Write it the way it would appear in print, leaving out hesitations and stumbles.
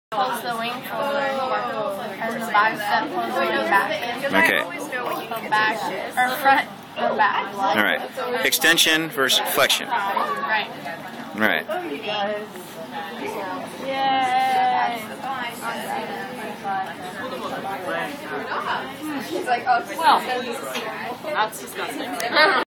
Pulls the wing forward, and the bicep pulls the wing back. Okay. Back, or front, or back. All right. Extension versus flexion. Right. All right. Yay! He's like, oh, well, that's disgusting.